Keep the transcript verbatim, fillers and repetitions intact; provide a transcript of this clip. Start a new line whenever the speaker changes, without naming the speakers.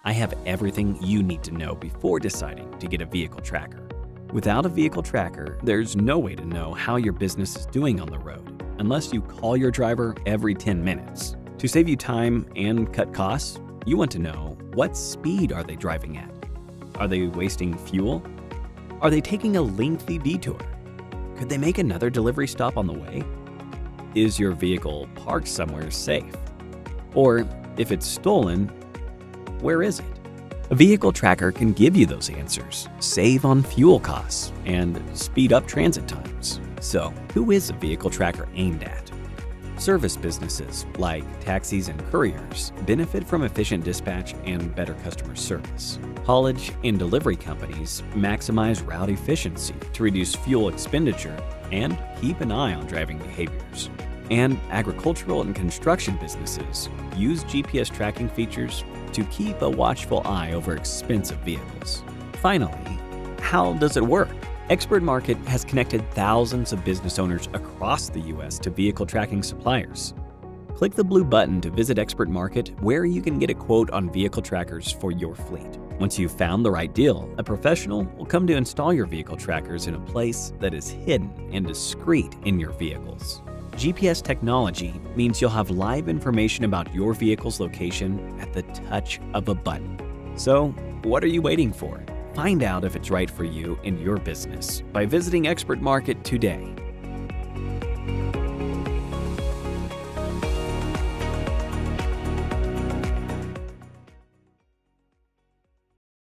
I have everything you need to know before deciding to get a vehicle tracker. Without a vehicle tracker, there's no way to know how your business is doing on the road, unless you call your driver every ten minutes. To save you time and cut costs, you want to know, what speed are they driving at? Are they wasting fuel? Are they taking a lengthy detour? Could they make another delivery stop on the way? Is your vehicle parked somewhere safe? Or if it's stolen, where is it? A vehicle tracker can give you those answers, save on fuel costs, and speed up transit times. So, who is a vehicle tracker aimed at? Service businesses, like taxis and couriers, benefit from efficient dispatch and better customer service. Haulage and delivery companies maximize route efficiency to reduce fuel expenditure and keep an eye on driving behaviors. And agricultural and construction businesses use G P S tracking features to keep a watchful eye over expensive vehicles. Finally, how does it work? Expert Market has connected thousands of business owners across the U S to vehicle tracking suppliers. Click the blue button to visit Expert Market, where you can get a quote on vehicle trackers for your fleet. Once you've found the right deal, a professional will come to install your vehicle trackers in a place that is hidden and discreet in your vehicles. G P S technology means you'll have live information about your vehicle's location at the touch of a button. So, what are you waiting for? Find out if it's right for you and your business by visiting Expert Market today.